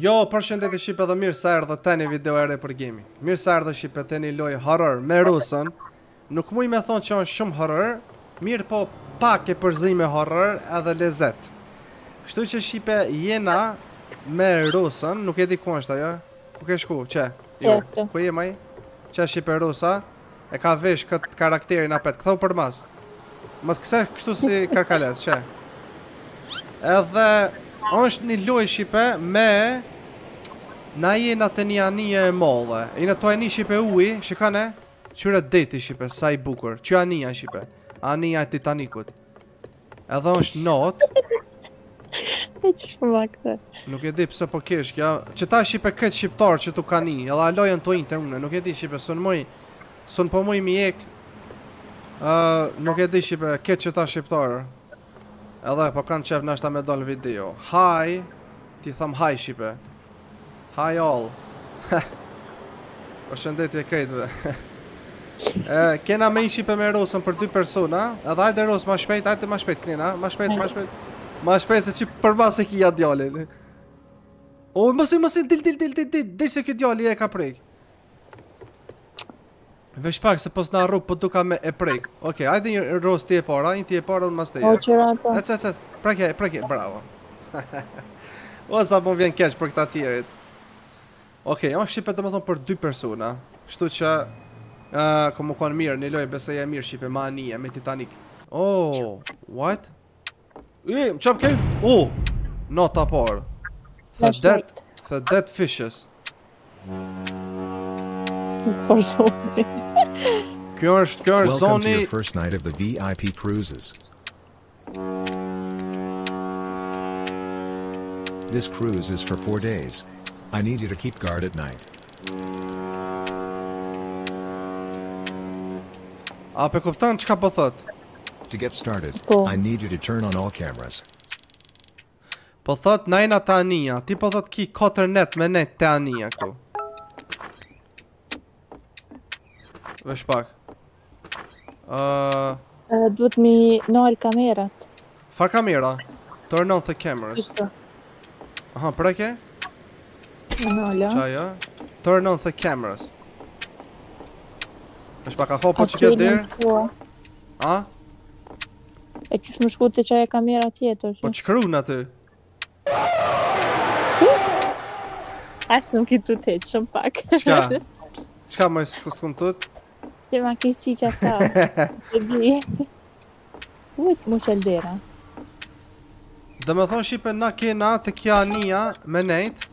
Jo, përshëndetje Shqipe dhe mirë sa erdhe tani video e re për gaming. Mirë sa erdhe Shqipe tani lojë horror me Rusën. Nuk muj me thonë që është shumë horror, mirë po pak e përzime horror edhe lezet. Kështu që Shqipe jena me Rusën, nuk e di ku është ajo. Ku ke shku? Që? Jo, ku je maj? Që Shqipe Rusa? E ka vesh këtë karakterin apet, këthau për mas. Mas këse kështu si karkales, që? Edhe është një lojë Shqipe me na jena të një anije e mollë. Jena to e një Shqipe uj, shikane? Qyre deti Shqipe, sa i bukur. Që anija Shqipe? Anija e Titanikut. Edhe është not. E që shpëma këte? Nuk e di pëse po kesh kja. Që ta Shqipe këtë shqiptar që tu ka një. Edhe alojën të ojnë të une. Nuk e di Shqipe, sun po muj mi ek. Nuk e di Shqipe, këtë që ta shqiptarë. Edhe po kanë qef nashta me do në video. Hi. Ti tham hi Shqipe. Hi all. Po shëndetje krejtve. Kena me i Shqipe me Rosën për 2 persona. Edhe hajde Rosë ma shpejt, hajde ma shpejt knina. Ma shpejt. Ma shpejt se që përba se kia djallin. O, mësi, dil se ki djalli e ka prejk. Vesh pak se pos na rrug po duka me e prejk. Okej, hajde një Rosë ti e para, një ti e para unë mas teje. O, qëra ta. Ec, preke, bravo. O, sa po vjen keq për këta tjerit. Okej, on Shqipe të më thonë për 2 persona. Kështu që, ko më konë mirë, një lojë besoj e mirë Shqipe, ma anije, me Titanic. Oh, what? Qap kej? Oh, not ta parë. The dead fishes. Kjo është Welcome to zoni. your first night of the VIP cruises. This cruise is for 4 days. I need you to keep guard at night. A pe kupton çka po thot? To get started, Po. I need you to turn on all cameras. Po thot najna të anija. Ti po thot ki 4 net me net të anija këtu. Vesh pak. Duhet mi nal kamerat. Far kamera? Turn on the cameras. Kështu. Aha, preke? Nala. Qaja. Turn on the cameras. Vesh pak, a ho po që këtë dirë? A? E qysh më shku të qaja kamera tjetër? Po që kru në ty? Asë nuk i të teqë, shumë pak. Qka? Qka më s'kum tut? Që ma kisi që ata. E di. Ujtë mu sheldera. Dhe me thonë Shqipe na kena të kja anija me nejt.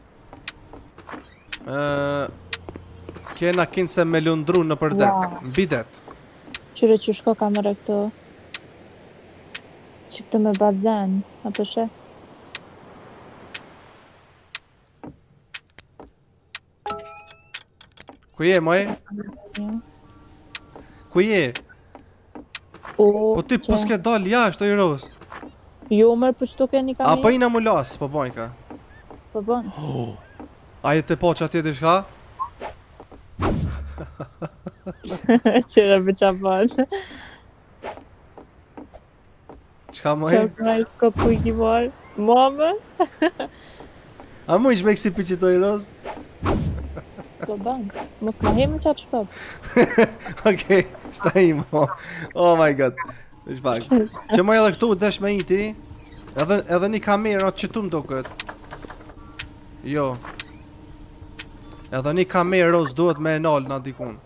Kena kinë se me lundru në përdek. Wow. Bidet. Qyre që shko kamera këto. Që këto me bazen. A përshë? Ku je, moj? Ku je? Po ti po s'ke dal jashtë, o i Rosë. Jo, mërë për qëto ke një kamerë? A po ina mu lasë, po bojnë ka. Po bon. A je të po që ati t'i shka? Qëra për qa bon. Qka moj? Qa për najtë ka puj ki marë. Mame? A mu ish me kësi për qito i Rosë? Po ban. Mos ma hemë qatë shpap. Okej, sta i mo. Oh my god. Ish pak. Që moj edhe këtu desh me iti. Edhe një kamerë që tu më do këtë. Jo. Edhe një kamerë Rosë duhet me e nalë na dikun.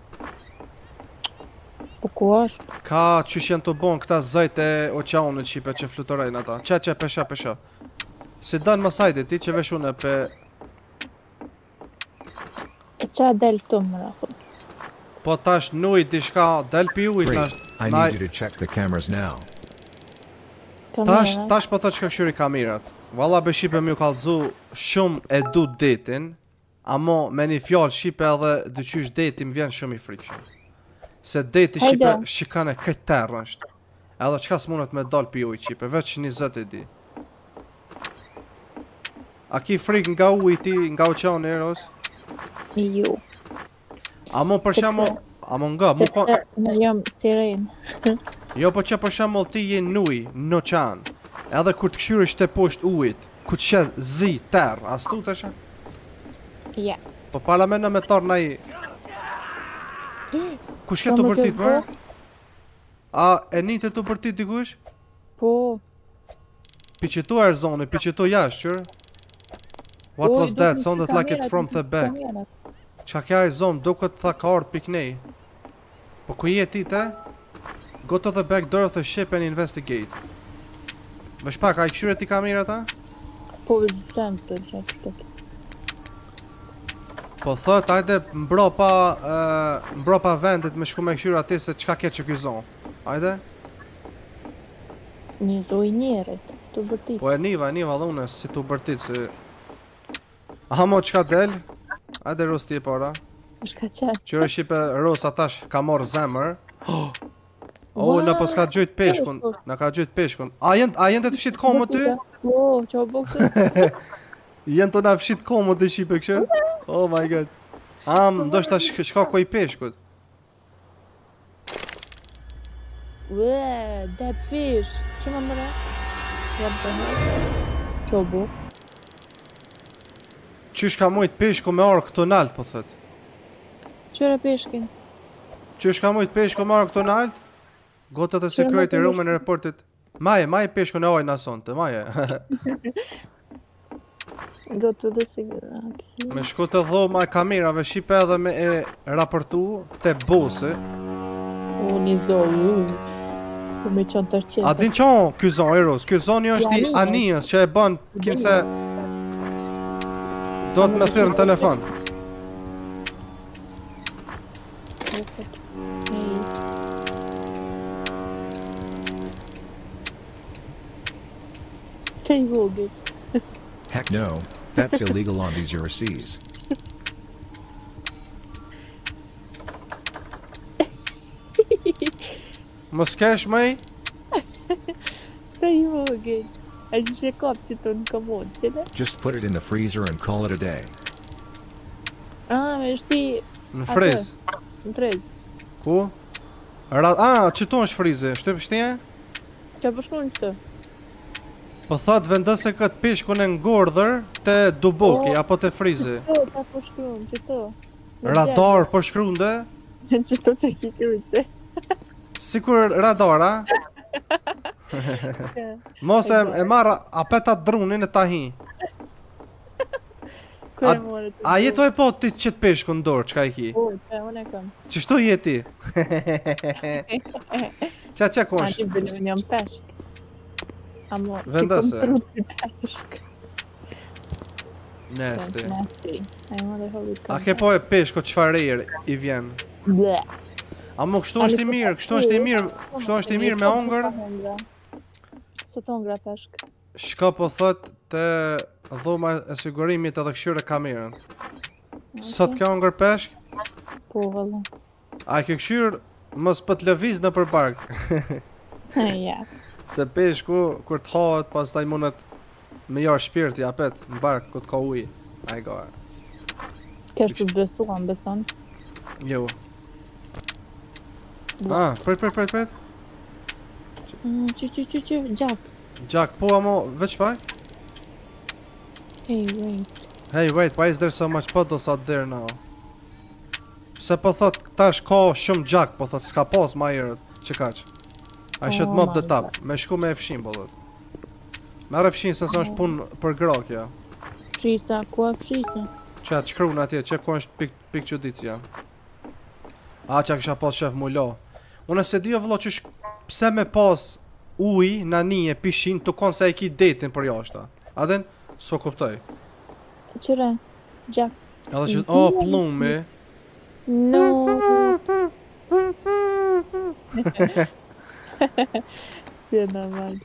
Po ku është? Ka qysh janë të bon këta zajt e oqeanit Shqipe që fluturajnë ata. Që, pesha. Si danë masajti ti që vesh une pe... E qa del këtu më rafë? Po tash nuj dishka del pi ujt Great. tash. I need you to check the cameras now. Tash po thot që ka këshyri kamerat. Valla be Shqipe më ju kallzu shumë e du detin. Amo me një fjallë Shqipe edhe dyqysh deti më vjen shumë i frikshëm. Se deti Shqipe shikane këtë terë është. Edhe qka s'munët me dal pi ujt Shqipe, veç 20 e di. A ki frik nga ujt ti, nga oqeani Eros? Jo. Amo për shembull, amo nga, mu ka... Sepse në jam siren. Jo, po që për shembull ti je nuj, në oqean. Edhe kur të këshyresh te poshtë ujit, Ku të shet zi, terë, as tu të shë? Ja. Po pala me në me tarë na i... Ku shke të bërtit më? A e njëte të bërtit dikush? Po. Piqitu e zoni, piqitu jashtë, qërë? What was that? Sounded like it from the back. Qa kja e zonë, do këtë tha ka ardhë piknej. Po ku je ti te? Go to the back door of the ship and investigate. Vesh pak, a I këshyre ti kamerat ta? Po vizitën të gjithë shtëtë. Po thot, ajde mbropa vendit me shku me këshyre ati se qka ke që ky zonë. Ajde? Një zoj njerët, të bërtit. Po e niva dhe une si të bërtit se... Aha mo qka del? Ajde Ros ti e para. Shka qenë. Qyre Shqipe Ros atash ka morë zemër. Na po s'ka gjojt peshkun. Na ka gjojt peshkun. A jenë të fshit komo ty? Po, që o bëgë. Jenë të na fshit komo të Shqipe këshë? Oh my god. Ndoshta shka ko I peshkut. Dead fish. Që më mëre? What the hell? Që o bëgë? Qysh ka mujt peshku me arë këto nalt, po thët? Qëre peshkin? Qysh ka mujt peshku me arë këto nalt? Gotët e security room në reportit. Maje peshku në ojnë asonte, maje. Gotët e security. Me shku të dhoma e kamerave, Shqipe edhe me e raportu të bose. Një zonë, po me qënë tërqetë. A din qonë ky zonë, Eros? Ky zonë është I anijës që e bën kinse... Do të me thyrë në telefon. Që I vogit? Heck no, that's illegal on these overseas. Mos kesh mëj? Që I vogit? A që që kap që të në komod, qële? Just put it in the freezer and call it a day. Me shti... Në friz. Në friz. Ku? Që tu është frizi? Shtu pështje? Që përshkun qëtë? Po thot vendose këtë pishkun e ngordhër të duboki, apo të frizi. Qëto, ta përshkun, qëto. Radar përshkrunde? Qëto të kikrujtë. Sikur radar, a? Mos e marra apetat drunin e tahi. A jetoj po ti qëtë peshku në dorë, qka I ki? Po, që unë e kam. Qështu jeti? Qa ku është? Ani bëllë një më peshk. Amo, Vendose. Si kom trupi peshk. Nesti. A A ke po e peshku qfarejr I vjen? Ble. Amo kështu është I mirë, kështu është I mirë me ongër? Së të ongra peshk. Shka po thot të dhoma e sigurimit edhe këshyre kamerën. Sot ke ongër peshk? Po, vëllë. A ke këshyr mos pët lëviz në për bark? Ja. Se peshku, kur të hahet, pas taj mundet me jarë shpirti apet në bark, ku të ka uj. A I gare. Kesh të besuan, beson? Jo. Pret. Që, gjak. Gjak, po amo, veç pak? Hey, wait, why is there so much puddles out there now? Se po thot, tash ka shumë gjak, po thot, s'ka pas ma herët, që kaq. I should mop the top, me shku me e fshin, po thot. Merë fshin se është pun për grakja. Fshisa, ku e fshisa? Që atë shkru në atje, që ku është pik qëdicja. Që kisha pas shef mullo. Unë se di o vëllo që pse me pas uj, nanije, pishin, të konë se e ki detin për jashta. Aden, s'po kuptoj. Qëre, gjak. Edhe që, plumi. No. Si e normal.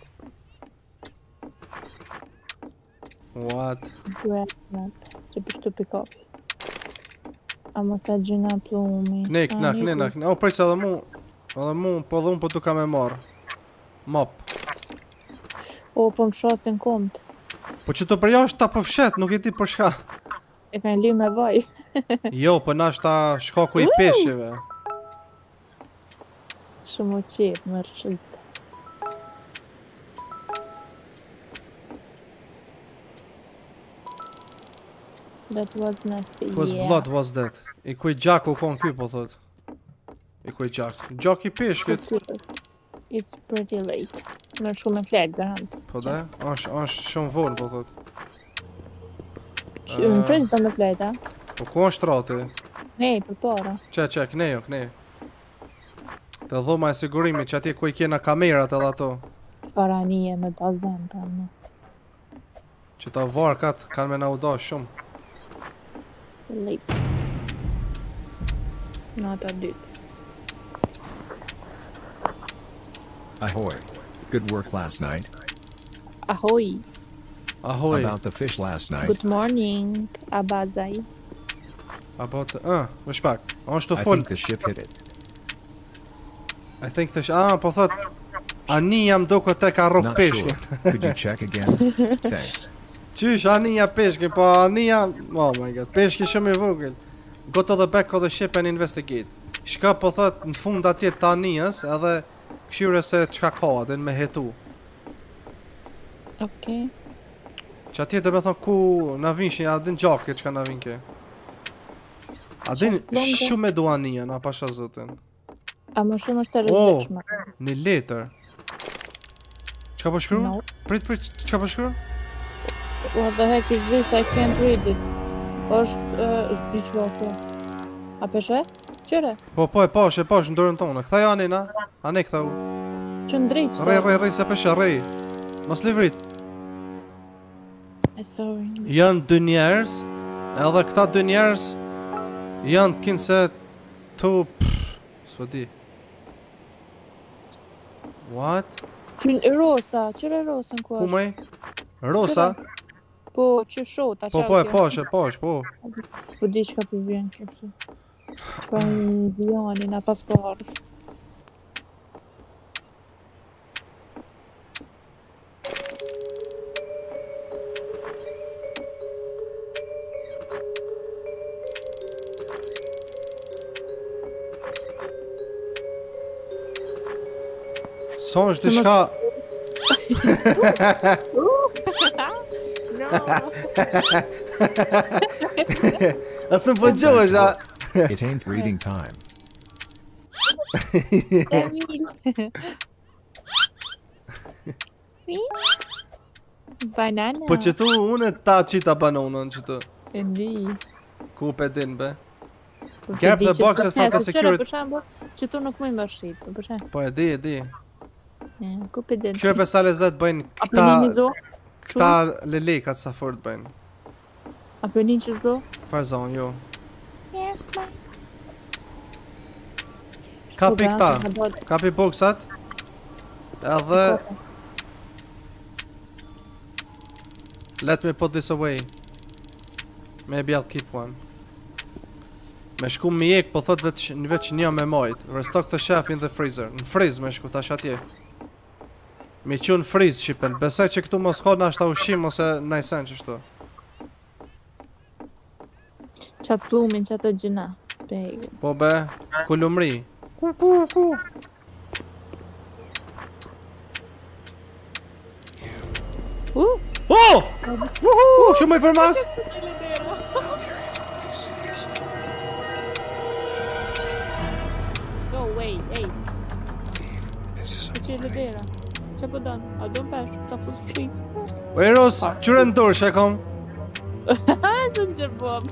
What? Që pështu pick-up. A më ta gjina plumi. Kne. O, prej që edhe mu, po dhe unë po tu ka me marë. Mop. O, po më shasin komt. Po që të përja është ta përfshet, nuk e ti për shka. E ka në li me vaj. Jo, po na është ta shkaku I peshjeve. Shumë o qepë, më rëshit. That was nasty. Whose blood was that? I kuj gjaku kon ky po thot. I kuj gjak. Gjak I peshkit. It's pretty late. Në shumë e flet, garant. Po da? Është shumë vonë po thot. Në friz do me flet, a? Po ku është rati? Ne, për para. Që, knejo. Të dhoma e sigurimit që atje ku I kena kamerat edhe ato. Para nije me bazen, pra më. Që ta varkat kanë me na u dash shumë. Sleep. Nata dytë. Ahoy. Good work last night. Ahoy. Ahoy. About the fish last night. Good morning, Abazai. About më shpak. Është të I fol. think the ship hit it. I think po thot Ani jam doko te ka rrok Not peshkin. sure. Could you check again? Thanks. Qysh Ania peshkin, po Ania, oh my god, peshki shumë I vogël. Go to the back of the ship and investigate. Shka po thot në fund atje të Anias edhe këshyre se çka ka atë me hetu. Okej. Që atje të me thonë ku na vinshin, a din gjake çka na vinke. A din shumë e do Ania, na pasha zotin. A më shumë është e rrezikshme. Një letër. Çka po shkruan? No. Prit, çka po shkruan? What the heck is this? I can't read it. Është zbiqvake. A peshe? Qëre? Po e pash në dorën tonë. Kthej Anina. Ane ktheu. Që ndrejt. Rrej se peshe, rrej. Mos livrit. Sorry. Janë dy njerëz, edhe këta dy njerëz janë të kinë se tu... S'po di. What? Qënë Rosa, qëre Rosën ku Ku është? mëj? Rosa? Po, që shota, Po e pash, po. Po di që ka përvjen kërësi. Pa në Diani, na pas ka ardhë. Son është diçka... Asë më përgjohësh, a... It ain't reading time. Banana. Po që tu unë ta qita banonën që tu. E di. Ku pe din be? Po Grab ti di the që boxes for the procesi, qëre, security. Për shembull, që tu nuk më më shit, për shembull. Po e di. Ku pe din. Kjo e pesa lezet bëjnë Apenin zo? këta lelekat sa fort bëjnë. Apenin që zo? Farzon, jo. Kapi këta, kapi boxat. Edhe... Let me put this away. Maybe I'll keep one. Me shku mjek, po thot veç një me majt. Restock the chef in the freezer. Në friz me shku, tash atje. Me qu në friz shipen. Besoj që këtu mos ka nashta ushim ose najsen qështu. Qatë plumin, qatë gjëna. Spegë. Po be, kulumri. Ku. Oh! Shumë i për mas? Go away, ej. Që e ledera? Që po donë? A do pesh? Ta fut shqis? Eros, qyre në dorë që e kom? Së në që bom.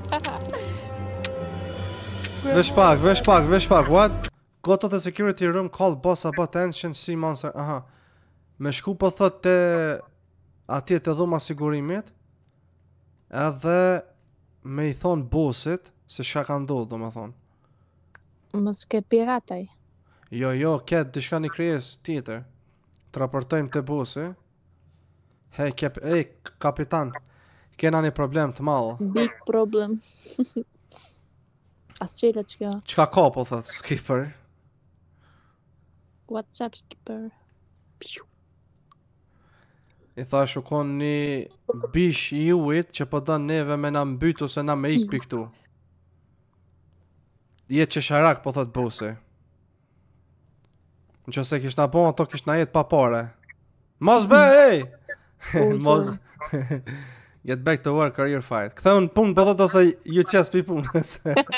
Vesh pak, what? Go to the security room, call boss about ancient sea monster, aha. Me shku po thot te atje te dhoma sigurimit, edhe me I thon bossit se çka ka ndodhur, domethën. Mos ke pirataj. Jo, ket diçka një krijes tjetër. Të raportojmë te bossi. Hey, kapitan, kena një problem të madh. Big problem. As qelet që kjo. Çka ka po thot, skipper? What's up, skipper? I thash u kon një bish I ujit që po dan neve me na mbyt ose na me ik pi këtu. Jetë që sharak po thot bossi. Në që se kish na bon, ato kish na jetë pa pare. Mos be, ej! Mos... Get back to work, career fight. Ktheu në punë, po thot ose ju qes pi punës.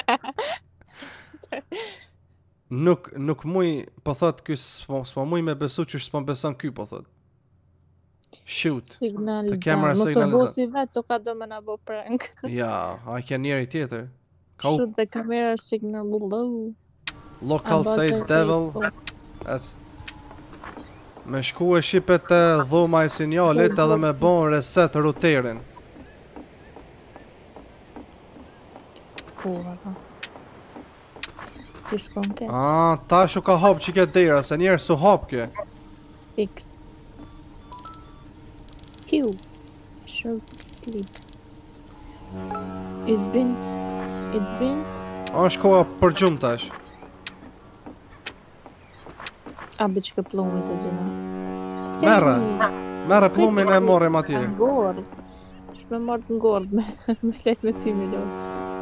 Nuk muj, po thot ky s'po muj me besu që s'po beson ky, po thot. Shoot. Signal. The camera Mos u signal is boti vet, to ka do me na bo prank. Ja, a ke njeri tjetër. Ka u Shoot the camera signal low. local About says the devil. people. That's me shku e shipet e dhoma e sinjalit edhe me bon reset routerin. Po, ata. Si shkon keq. Tash u ka hap që ke dera, se njerë su hap ke. Fix. Pew. Short sleep. It's been. Është koha për gjumë tash. A bëj që plumën se gjëna. Merre plumin e morëm atje. Ngord. Shme marrë të ngord me flet me 2 milion.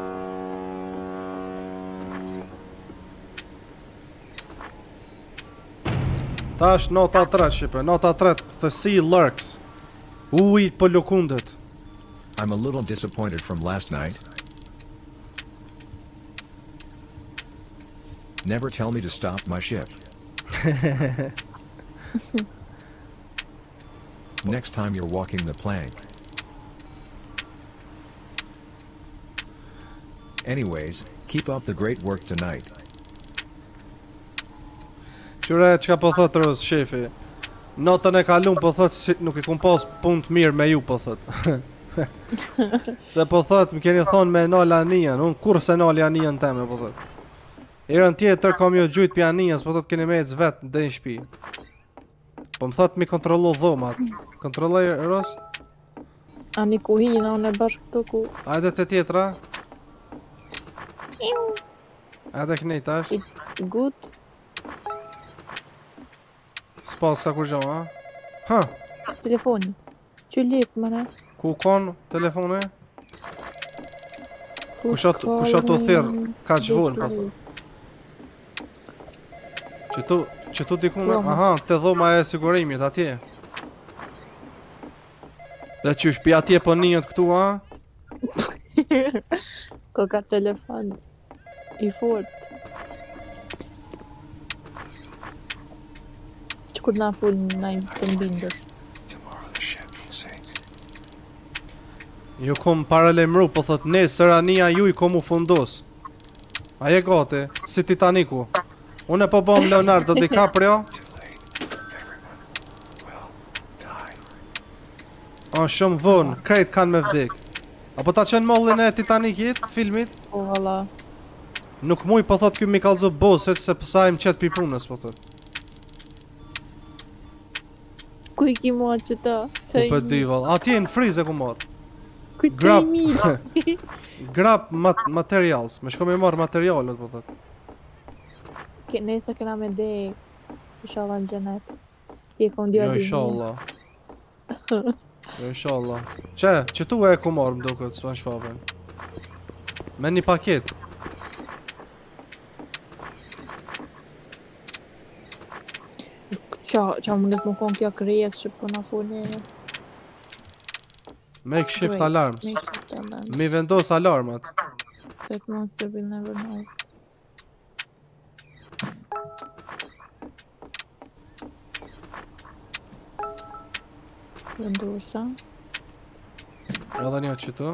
Tash nota 3 shipe, nota 3, the sea lurks. Uj po lukundet. I'm a little disappointed from last night. Never tell me to stop my ship. Next time you're walking the plank. Anyways, keep up the great work tonight. Qyre, qka po thot Rus, shefi? Notën e kalun po thot si nuk i kum pas punë të mirë me ju, po thot. Se po thot, më keni thonë me nal anijen, unë kur se nal anijen teme, po thot. Erën tjetër kam jo gjujt për anijes, po thot keni me ecë vetë dhe në shpi. Po më thot mi kontrollu dhomat. Kontrolloj, Rus? Ani ku hina, unë e bashkë këtu ku... Ajde të tjetra? Ajde kënej tash? Good. S'pas ka kur gjo, ha? Ha? Telefoni. Që lif, mëre? Ku kon telefone? Kushat të thirë, ka që vullë, po thot. Që tu dikune, aha, të dhoma e sigurimit, atje. Dhe që shpi atje po njët këtu, ha? Ko ka telefon i fort. Që kur na full na i pëmbindër. Ju kom paralemru, po thot, nesër ania ju i kom u fundos. Aje gati, si Titaniku. Unë e po bom Leonardo DiCaprio. Shumë vonë, krejt kanë me vdik. Apo ta qenë mollin e Titanikit, filmit? Po, valla. Nuk muj, po thot, kjo mi kalzo boset, se pësa im qetë pi punës, po thot. Ku i ki mua që ta? Ku për dival, atje në frize ku marë. Ku të i mirë? Grab materials, me shko me marë materialet, po thot. Nese këna me dek, inshallah në gjenet. I kom dy Jo, adi inshallah. Jo, inshallah. Që tu e ku marë më duket, s'van shkapen. Me një paket. Qa mundet më konë kjo kryet që po na funi. Makeshift alarms. Makeshift alarms. Mi vendos alarmat. That monster will never know. Vendosa. Edhe një qëtu.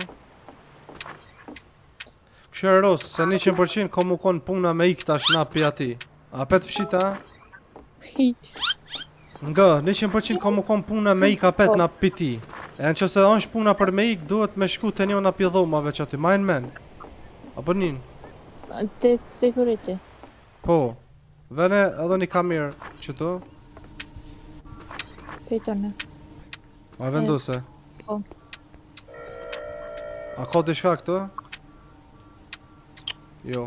Kështë e rosë, se 100% ka mu konë puna me ik tash na pi ati. A pet fshita? Nga, 100% ka mu konë puna me ik a pet na pi ti. E në që se është puna për me ik, duhet me shku të një na pi dhomave që aty, majnë men. Apo njën? Te security. Po. Vene edhe një kamerë qëtu. Pejtone. A vendose? Po. A ka dishka këtu? Jo.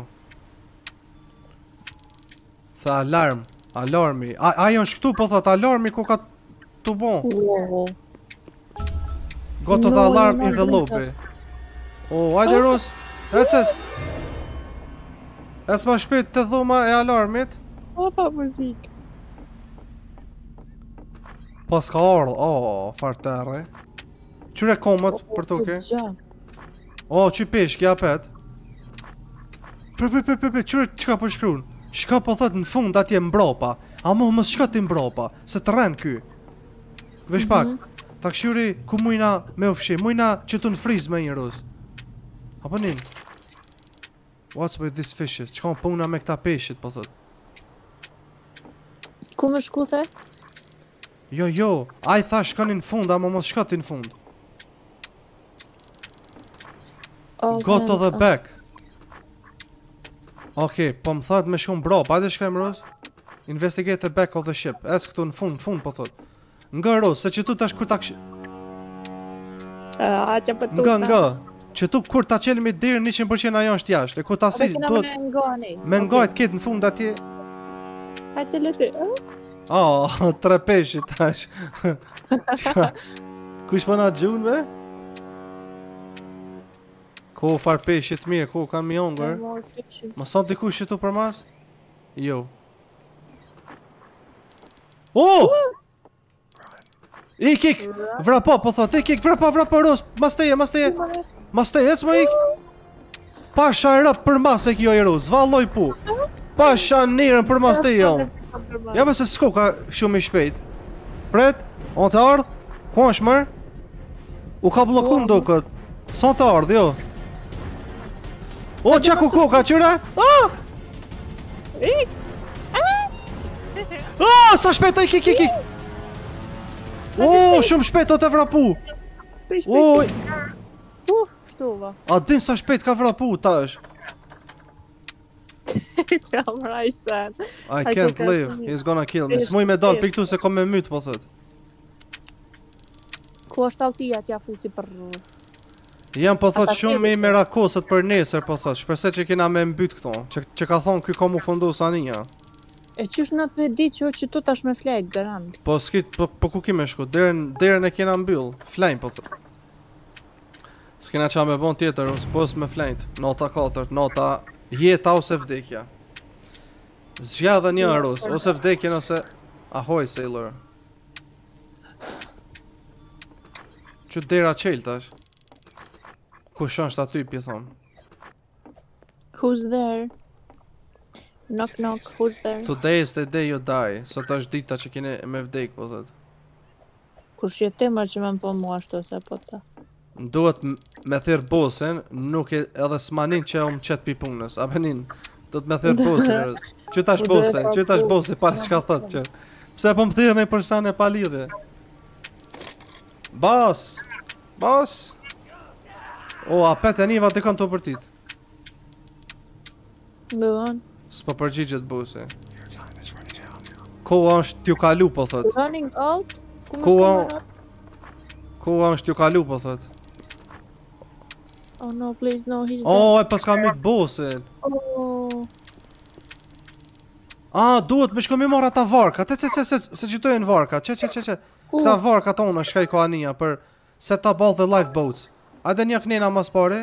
Tha alarm. Alarmi. Ajo është këtu, po thot alarmi ku ka të bon. Wow. Go to the alarm in the lobby. Oh, hajde Ros. Ecet. Es ma shpejt të dhoma e alarmit. Opa muzik. Pas ka ardhë, fartere. Qyre komët për toke? O, që peshk, ja pet. Qyre qka po shkruan? Shka po thot në fund atje mbrapa. A mo mos shka ti mbrapa, se të rren ky. Vesh pak, ta këshyri ku mujna me ufshi, mujna që tu në friz me një rus. Apo nin? What's with these fishes? Qka më puna me këta peshit, po thot. Ku më shku the? Jo, a i tha shkani në fund, ama mos shka ti në fund. Go to the back. Okej, po më thot me shkun bro, pa dhe shkajmë Ros? Investigate the back of the ship. Es këtu në fund po thot. Nga Ros, se që tu tash kur ta ksh... Nga. Që tu kur ta qelimi dirë 100% ajo është jashtë. E ku ta si do me ngajt ketë në fund atje. Ha qele ti. Oh, 3 peshit tash. Kush po na gjun be? Ko far peshit mirë, ko kanë mi hongër. Ma son dikush që tu për mas? Jo. Oh! Ik! Vrapo, po thot, ik, vrapo, Ros, mas teje. Mas teje, ec më ik. Pasha rëp për mas e kjo i Ros, valloj pu. Pasha nirën për mas teje jo. Ja me se s'ko ka shumë i shpejt. Pret, on të ardh, ku është mërë? U ka bloku ndo këtë. Son të ardh, jo. O, qa ku koka, qëra? Sa shpejt, ik. O, shumë shpejt o të vrapu. Shpejt. Shtova. A din sa shpejt ka vrapu, tash. I can't live, he's gonna kill me. S'muj me dal piktu se kom me myt, po thot. Ku është altia t'ja fusi për... Jam po thot shumë i merakosët për nesër, po thot. Shpresoj që kena me mbyt këto, që ka thonë ky ka mu fundu sa një. E qysh në të di që tu tash me flajt, garant. Po s'kit, po ku ki me shku, derën e kena mbyll, flajn po thot. S'kena qa me bon tjetër, s'pos me flajt, nota 4, nota jeta ose vdekja. Zgjadhe një Ros, ose vdekjen ose... Ahoj, sailor. Që dera qel tash. Kush është aty, pi thon. Who's there? Knock, who's there? Today is the day you die. Sot është dita që kene me vdek, po thot. Kush jetemër që me më thonë mua ashtu, se po ta. Duhet me thirë bosen, nuk e edhe s'manin që o më qetë pi punës. A benin, do të me thirë bosen. Që tash bose, pare që ka thot që. Pse po më thirë në i përsane pa lidhe. Bas! O, apet e niva të kanë të përtit. Dëvan. S'po përgjigjet bose. Koha është t'ju kalu, po thot. Running out? Koha është t'ju kalu, po thot. Oh no, please, no, he's dead. Oh, e pas ka myt bosen. Oh. Duhet me shko mi marr ata varka. Se qitojnë varka. Që. Këta varka tona shkaj ko anija për set up all the lifeboats. Ade një knena mas pare.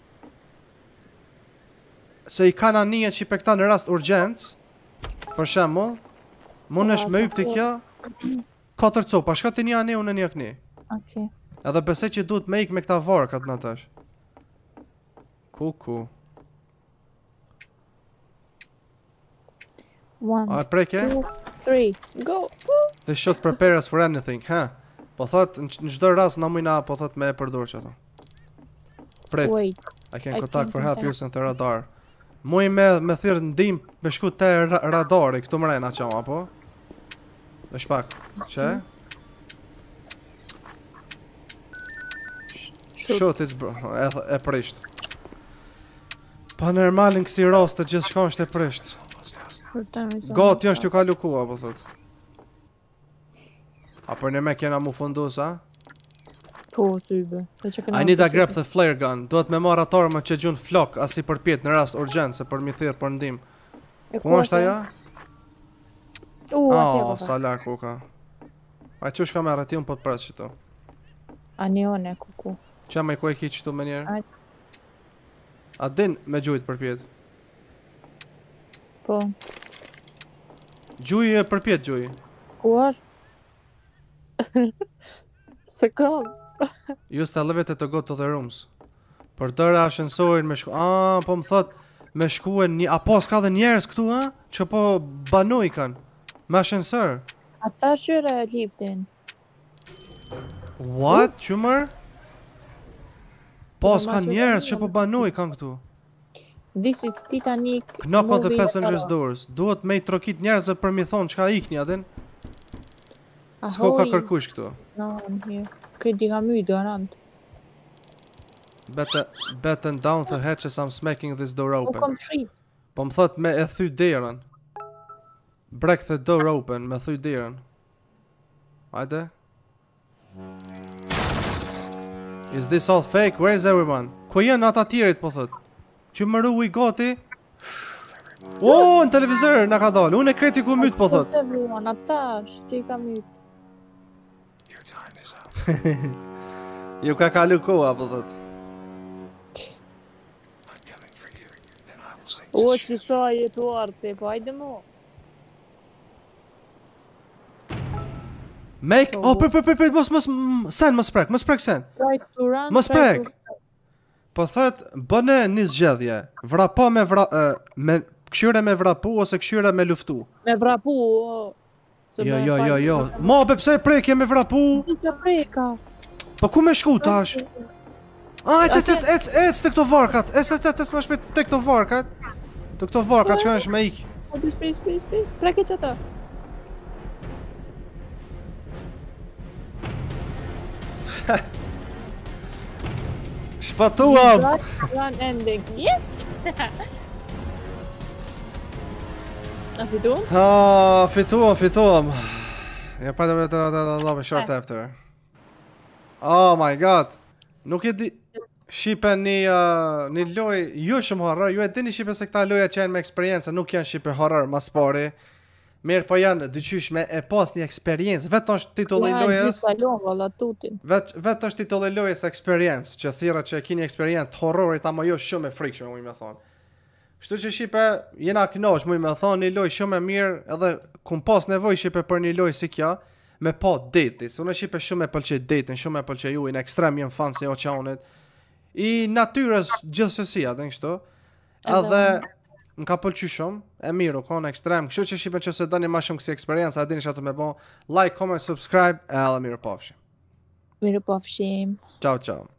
Se i kanë anija që i pe këta në rast urgjens. Për shembull, mund është me yp të kja 4 copa. Shka të një ane unë një kni. Okay. Edhe besej që duhet me ik me këta varkat në tash. Kuku. 1, A preke? 2, 3, go! They should prepare us for anything, ha? Po thot, në çdo rast na mujna, po thot me e përdor që ato. Pret, Wait. I can contact for help using the radar. Muj me thirr ndim me shku te radari, këtu mrena qama, po? Dhe shpak, që? Shoot, it's bro, e prisht. Pa normalin kësi rast të gjithë shka është e prisht. Gati është ju kalu kua, po thot. A për një me kena mu fundu, sa? Po, tybe. I need to grab the flare gun. Duhet me marr atarë më që gjun flok, as i përpjet në rast urgjent, se për mi thirë për ndim. Ku është aja? Atje po. Sa larë kuka. A që shka me arati unë po të presë qëto? Anione, kuku. Qa me ku e ki qëtu me njerë? A din me gjujt përpjet? Po. Gjuj e përpjet gjuj. Ku është? Se kam. Use the elevator to go to the rooms. Përdor ashensorin me shku... po më thot me shkuën një... Apo s'ka dhe njerës këtu, ha? Që po banoj kanë. Me ashensor. A tha shyre liftin. What? Qëmër? Po Po, s'ka ma që njerës kanë që po banoj kanë këtu. This is Titanic. Knock on the movie passengers horror. doors. Duhet me i trokit njerëzve për mi thonë çka ikni atin. S'ko ka Ahoy. kërkush këtu. No, I'm here. Këtë ka myt garant. Batten down the hatches, I'm smacking this door Po open. kom shrit. Po më thot me e thy derën. Break the door open, me thy derën. Hajde. Is this all fake? Where is everyone? Ku janë ata tjerit, po thot. Që më ru i gati. Oh, në televizor na ka dalë. Unë e kreti ku myt, po thot. Të vruan, atash, që i ka myt. Your time is up. Ju ka kalu koha, po thot. I'm coming for you. Then I will save O, this që ship. sa jetuar ti, po hajde mu. Make... Oh, për, sen, mos prek sen. Try to run. Mos try prek. to- Po thot, bëne një zgjedhje. Vrapo me me këshyre me vrapu ose këshyre me luftu. Me vrapu, o. Se Jo, me jo, fal- jo, jo. Ma, be pse prekje me vrapu? Ti që preka. Po ku me shku tash? Ec të këto varkat. Ec më shpejt të këto varkat. Të këto varkat që është me ik. O, shpejt. Preke që ta. Shpatuam. Run ending. Yes! A fitu? Fituam. Ja pa të short after. Oh my god. Nuk e di... Shqipe një loj... Ju shumë horror, ju e dini Shqipe se këta loja që janë me eksperiencë, nuk janë Shqipe horror mas pari. Mirë po janë dyqysh me e pas një eksperiencë. Vetë është titulli i lojës. Salon, valla tutin. Vetë është titulli i lojës eksperiencë, që thirrë që e keni eksperiencë të horrorit ama jo shumë e frikshme, muj me thonë. Kështu që Shqipe jena knoq, muj me thonë, një lojë shumë e mirë, edhe kum pas nevojë Shqipe për një lojë si kjo, me pa deti. Se unë Shqipe shumë e pëlqej detin, shumë e pëlqej ujin, ekstrem jem fan se oqeanit. I natyrës gjithsesi atë kështu. Edhe më ka pëlqy shumë, e mirë, u konë ekstrem. Kështu që Shqipe që se dani ma shumë kësi eksperiencë, a dini që atë me bon, like, comment, subscribe, edhe mirë pafshim. Mirë pafshim. Ciao, ciao.